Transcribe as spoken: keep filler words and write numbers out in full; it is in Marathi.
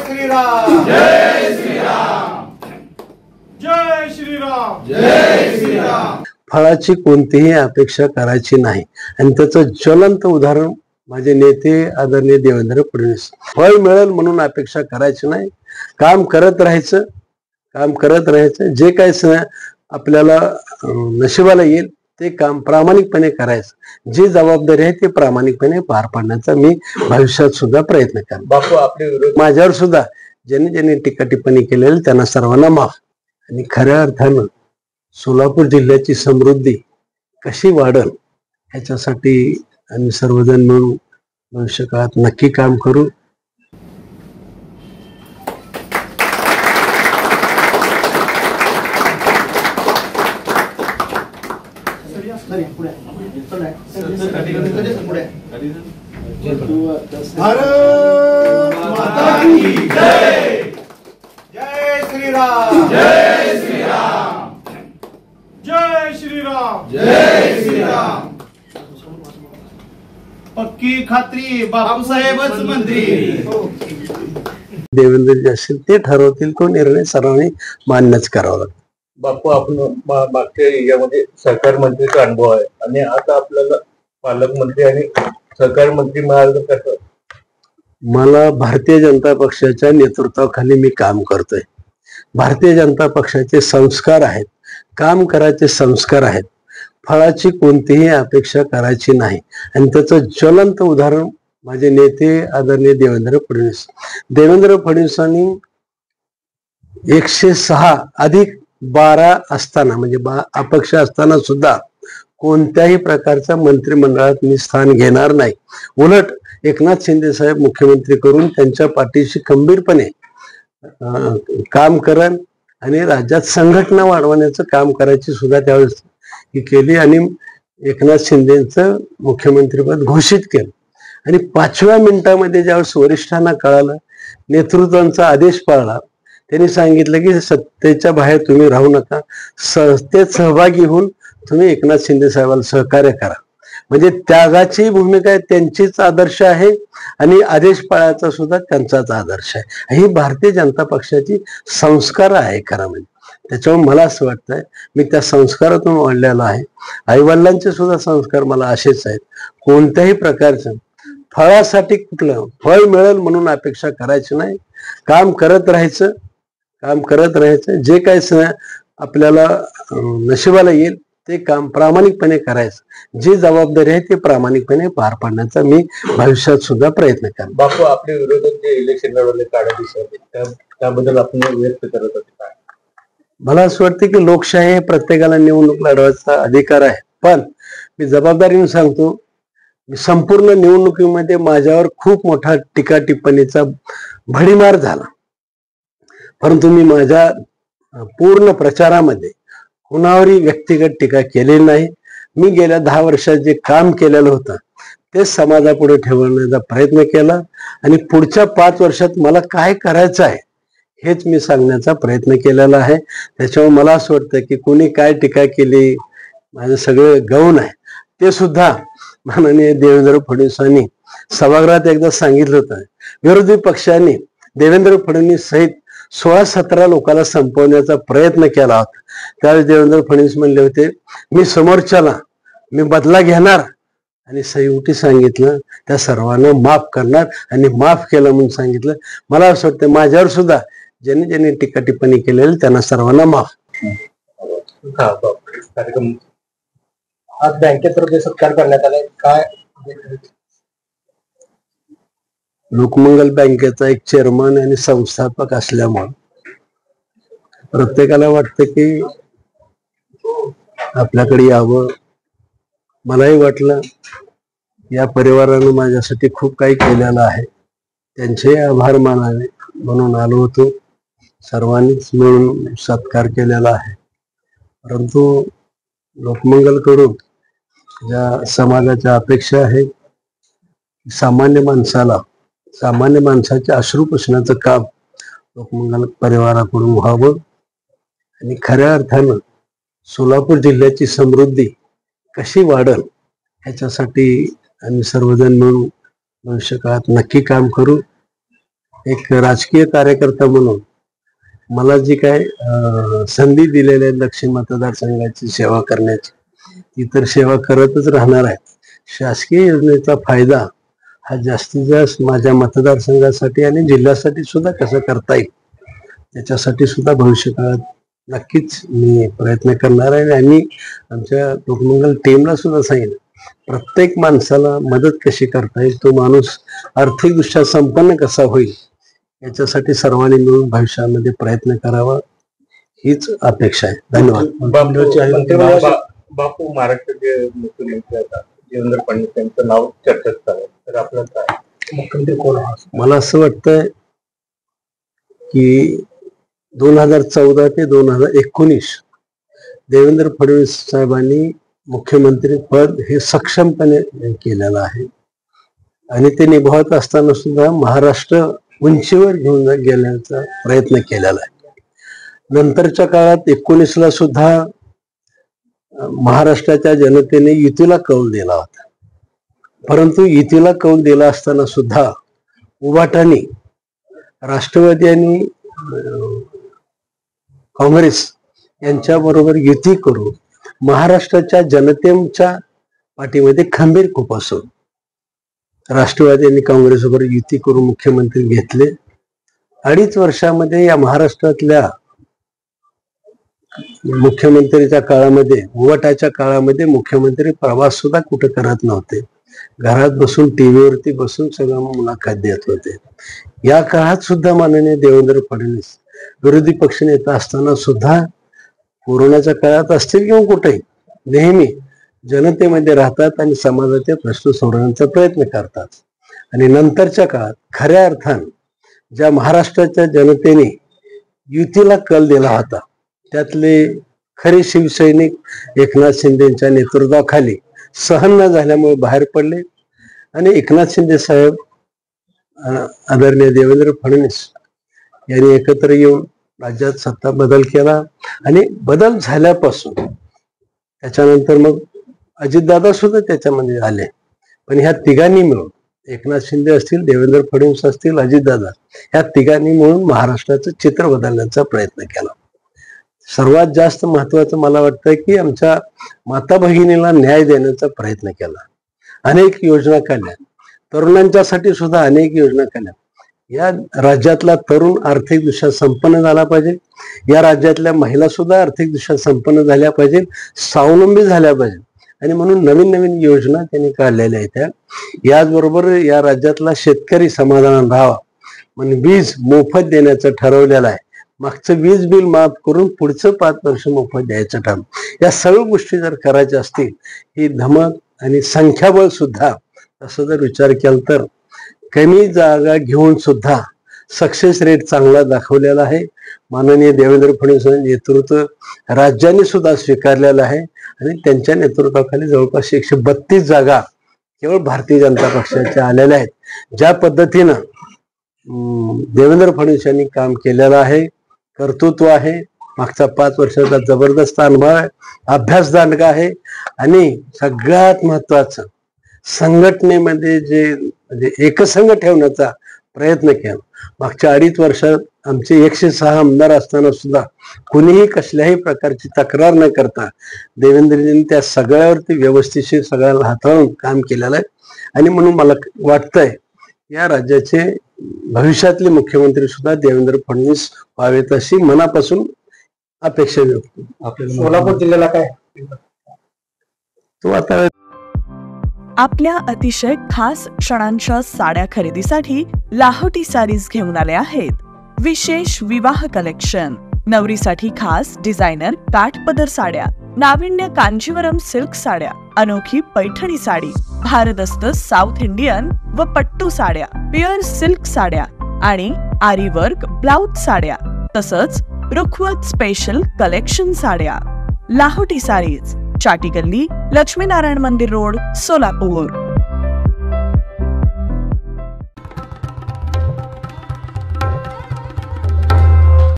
श्रीराम जय श्रीराम जय श्रीराम जय श्रीराम। फळाची कोणतीही अपेक्षा करायची नाही आणि त्याचं ज्वलंत उदाहरण माझे नेते आदरणीय देवेंद्र फडणवीस। फळ मिळेल म्हणून अपेक्षा करायची नाही, काम करत राहायचं काम करत राहायचं जे काही आपल्याला नशिबाला येईल ते काम प्रामाणिकपणे करायचं, जी जबाबदारी आहे ते प्रामाणिकपणे पार पाडण्याचा मी भविष्यात सुद्धा प्रयत्न करेन। बापू आपले विरोध माझ्यावर सुद्धा ज्यांनी ज्यांनी टीका टिप्पणी केलेली त्यांना सर्वांना माफ। आणि खऱ्या अर्थानं सोलापूर जिल्ह्याची समृद्धी कशी वाढेल ह्याच्यासाठी आम्ही सर्वजण मिळून भविष्य काळात नक्की काम करू। भारत माता की जय जय श्रीराम जय श्रीराम जय श्रीराम जय श्रीराम। पक्की खात्री बापूसाहेबच मंत्री। देवेंद्र जे असेल ते ठरवतील, तो निर्णय सर्वांनी मान्यच करावा लागतो। बापू आपण मागच्या यामध्ये सहकार मंत्रीचा अनुभव आहे आणि आता आपल्याला पालकमंत्री आणि सहकार मंत्री मिळालं कसं? मला भारतीय जनता पक्षाच्या नेतृत्वाखाली मी काम करतोय। भारतीय जनता पक्षाचे संस्कार आहेत, काम करायचे संस्कार आहेत। फळाची कोणतीही अपेक्षा करायची नाही आणि त्याचं ज्वलंत उदाहरण माझे नेते आदरणीय देवेंद्र फडणवीस। देवेंद्र फडणवीसांनी एकशे सहा अधिक बारा असताना म्हणजे बा अपक्ष असताना सुद्धा कोणत्याही प्रकारच्या मंत्रिमंडळात मी स्थान घेणार नाही, उलट एकनाथ शिंदे साहेब मुख्यमंत्री करून त्यांच्या पाठीशी खंबीरपणे काम करेन आणि राज्यात संघटना वाढवण्याचं काम करायची सुद्धा त्यावेळेस ही केली आणि एकनाथ शिंदेचं मुख्यमंत्रीपद घोषित केलं। आणि पाचव्या मिनिटामध्ये ज्यावेळेस वरिष्ठांना कळालं, नेतृत्वांचा आदेश पाळला, त्यांनी सांगितलं की सत्तेच्या बाहेर तुम्ही राहू नका, सत्तेत सहभागी होऊन तुम्ही एकनाथ शिंदे साहेबांना सहकार्य करा। म्हणजे त्यागाची भूमिका त्यांचीच आदर्श आहे आणि आदेश पाळायचा सुद्धा त्यांचाच आदर्श आहे। ही भारतीय जनता पक्षाची संस्कार आहे खरं म्हणजे। त्याच्यामुळे मला असं वाटतंय मी त्या संस्कारातून वाढलेलो आहे। आई वडिलांचे सुद्धा संस्कार मला असेच आहेत। कोणत्याही प्रकारचं फळासाठी कुठलं फळ मिळेल म्हणून अपेक्षा करायची नाही, काम करत राहायचं काम करत राहायचं जे काही आपल्याला नशिबाला येईल ते काम प्रामाणिकपणे करायचं, जी जबाबदारी आहे ते प्रामाणिकपणे पार पाडण्याचा मी भविष्यात सुद्धा प्रयत्न करेन। बापू आपले विरोधक जे इलेक्शन लढवले काढा दिसत त्याबद्दल आपण व्यक्त करत होते काय? मला असं वाटतं की लोकशाही हे प्रत्येकाला निवडणूक लढवायचा अधिकार आहे, पण मी जबाबदारीने सांगतो मी संपूर्ण निवडणुकीमध्ये माझ्यावर खूप मोठा टीका टिप्पणीचा भडीमार झाला, परंतु मी माझ्या पूर्ण प्रचारामध्ये कुणावरही व्यक्तिगत टीका केलेली नाही। मी गेल्या दहा वर्षात जे काम केलेलं होतं ते समाजापुढे ठेवण्याचा प्रयत्न केला आणि पुढच्या पाच वर्षात मला काय करायचं आहे हेच मी सांगण्याचा प्रयत्न केलेला आहे। त्याच्यामुळे मला असं वाटतं की कोणी काय टीका केली, माझं सगळे गौण आहे ते सुद्धा माननीय देवेंद्र फडणवीसांनी सभागृहात एकदा सांगितलं होतं। विरोधी पक्षांनी देवेंद्र फडणवीस सहित सोळा सतरा लोकांना संपवण्याचा प्रयत्न केला होता। त्यावेळेस देवेंद्र फडणवीस म्हणले होते मी समोरच्याला मी बदला घेणार आणि सहीउटी सांगितलं त्या सर्वांना माफ करणार आणि माफ केलं म्हणून सांगितलं। मला असं वाटतं माझ्यावर सुद्धा ज्यांनी ज्यांनी टीका टिप्पणी केलेली त्यांना सर्वांना माफ। कार्यक्रम आज बँकेतर्फे सत्कार करण्यात आलाय काय? लोकमंगल बँकेचा एक चेअरमन आणि संस्थापक असल्यामुळे प्रत्येकाला वाटतं की आपल्याकडे यावं। मलाही वाटलं या परिवारानं माझ्यासाठी खूप काही केलेलं आहे, त्यांचे आभार मानावे म्हणून आलो होतो। सर्वांनीच मिळून सत्कार केलेला आहे, परंतु लोकमंगलकडून ज्या समाजाच्या अपेक्षा आहे सामान्य माणसाला सामान्य माणसाच्या अश्रू पुसण्याचं काम लोकमंगल परिवाराकडून व्हावं आणि खऱ्या अर्थानं सोलापूर जिल्ह्याची समृद्धी कशी वाढेल ह्याच्यासाठी आम्ही सर्वजण मिळून भविष्य काळात नक्की काम करू। एक राजकीय कार्यकर्ता म्हणून मला जी काय अं, संधी दिलेली आहे दक्षिण मतदारसंघाची सेवा करण्याची, ती तर सेवा करतच राहणार आहे. शासकीय योजनेचा फायदा हा जास्तीत जास्त माझ्या मतदारसंघासाठी आणि जिल्ह्यासाठी सुद्धा कसं करता येईल त्याच्यासाठी सुद्धा भविष्यकाळात नक्कीच मी प्रयत्न करणार आहे. आणि आमच्या लोकमंगल टीमला सुद्धा सांगितलं, प्रत्येक माणसाला मदत कशी करता येईल, तो माणूस आर्थिकदृष्ट्या संपन्न कसा होईल याच्यासाठी सर्वांनी मिळून भविष्यामध्ये प्रयत्न करावा, हीच अपेक्षा आहे. धन्यवाद. बापू बा- बापू महाराष्ट्राचे मुख्यमंत्री आता देवेंद्र फडणवीस यांचं नाव चर्चेत चालू आहे. तर आपलं काय मुख्यमंत्री कोण आहे? मला असं वाटतंय की दोन हजार चौदा ते दोन हजार एकोणीस देवेंद्र फडणवीस साहेबांनी मुख्यमंत्री पद हे सक्षमपणे केलेलं आहे आणि ते निभावत असताना सुद्धा महाराष्ट्र उंचीवर घेऊन गेण्याचा प्रयत्न केलेला आहे. नंतरच्या काळात एकोणीसला सुद्धा महाराष्ट्राच्या जनतेने युतीला कौल दिला होता, परंतु युतीला कौल दिला असताना सुद्धा उभाटाने राष्ट्रवादी आणि काँग्रेस यांच्या बरोबर युती करून महाराष्ट्राच्या जनतेच्या पाठीमध्ये खंबीर खूप असून राष्ट्रवादी आणि काँग्रेस बरोबर युती करून मुख्यमंत्री घेतले. अडीच वर्षामध्ये या महाराष्ट्रातल्या मुख्यमंत्रीच्या काळामध्ये, उवाटाच्या काळामध्ये मुख्यमंत्री प्रवास सुद्धा कुठे करत नव्हते, घरात बसून टीव्हीवरती बसून सगळं मुलाखत देत होते. या काळात सुद्धा माननीय देवेंद्र फडणवीस विरोधी पक्षनेता असताना सुद्धा कोरोनाच्या काळात असतील किंवा कुठेही नेहमी जनतेमध्ये राहतात आणि समाजाचे प्रश्न सोडवण्याचा प्रयत्न करतात. आणि नंतरच्या काळात खऱ्या अर्थानं ज्या महाराष्ट्राच्या जनतेने युतीला कल दिला होता त्यातले खरे शिवसैनिक एकनाथ शिंदेच्या नेतृत्वाखाली सहन न झाल्यामुळे बाहेर पडले आणि एकनाथ शिंदे साहेब, आदरणीय देवेंद्र फडणवीस यांनी एकत्र येऊन राज्यात सत्ता बदल केला. आणि बदल झाल्यापासून त्याच्यानंतर मग अजितदादा सुद्धा त्याच्यामध्ये आले, पण ह्या तिघांनी मिळून, एकनाथ शिंदे असतील, देवेंद्र फडणवीस असतील, अजितदादा, ह्या तिघांनी मिळून महाराष्ट्राचं चित्र बदलण्याचा प्रयत्न केला. सर्वात जास्त महत्वाचं मला वाटतं की आमच्या माता भगिनीला न्याय देण्याचा प्रयत्न केला. अनेक योजना काढल्या, तरुणांच्यासाठी सुद्धा अनेक योजना काढल्या. या राज्यातला तरुण आर्थिकदृष्ट्या संपन्न झाला पाहिजे, या राज्यातल्या महिला सुद्धा आर्थिकदृष्ट्या संपन्न झाल्या पाहिजे, स्वावलंबी झाल्या पाहिजे. आणि म्हणून नवीन नवीन योजना त्यांनी काढलेल्या आहेत. याचबरोबर या राज्यातला शेतकरी समाधान राहावा म्हणून वीज मोफत देण्याचं ठरवलेलं आहे. मागचं वीज बिल माफ करून पुढचं पाच वर्ष मोफत द्यायचं ठरवलं. या सर्व गोष्टी जर करायच्या असतील, ही धमक आणि संख्याबळ सुद्धा असं जर विचार केला तर कमी जागा घेऊन सुद्धा सक्सेस रेट चांगला दाखवलेला आहे. माननीय देवेंद्र फडणवीस नेतृत्व राज्याने सुद्धा स्वीकारलेलं आहे आणि त्यांच्या नेतृत्वाखाली जवळपास एकशे बत्तीस जागा केवळ भारतीय जनता पक्षाच्या आलेल्या आहेत. ज्या पद्धतीनं देवेंद्र फडणवीस यांनी काम केलेलं आहे, कर्तृत्व आहे, मागचा पाच वर्षाचा जबरदस्त अनुभव आहे, अभ्यास दांडगा आहे आणि सगळ्यात महत्वाचं संघटनेमध्ये जे म्हणजे एकसंघ ठेवण्याचा प्रयत्न केला. मागच्या अडीच वर्षात आमचे एकशे सहा आमदार असताना सुद्धा कुणीही कसल्याही प्रकारची तक्रार न करता देवेंद्रजींनी त्या सगळ्यावरती व्यवस्थितशीर सगळ्याला हाताळून काम केलेलं आहे. आणि म्हणून मला वाटतंय या राज्याचे भविष्यातले मुख्यमंत्री सुद्धा देवेंद्र फडणवीस व्हावेत अशी मनापासून अपेक्षा व्यक्त. आपल्याला सोलापूर जिल्ह्याला काय तो आता आपल्या अतिशय खास क्षणांच्या साड्या खरेदीसाठी लाहोटी साडीज घेऊन आले आहेत विशेष विवाह कलेक्शन. नवरीसाठी खास डिझायनर काठपदर साड्या, नाविन्य कांजीवरम सिल्क साड्या, अनोखी पैठणी साडी, भारदस्त साऊथ इंडियन व पट्टू साड्या, प्युअर सिल्क साड्या आणि आरी वर्क ब्लाउज साड्या, तसंच रुखवत स्पेशल कलेक्शन साड्या. लाहोटी साडीज, चाटी गल्ली, लक्ष्मीनारायण मंदिर रोड, सोलापूर.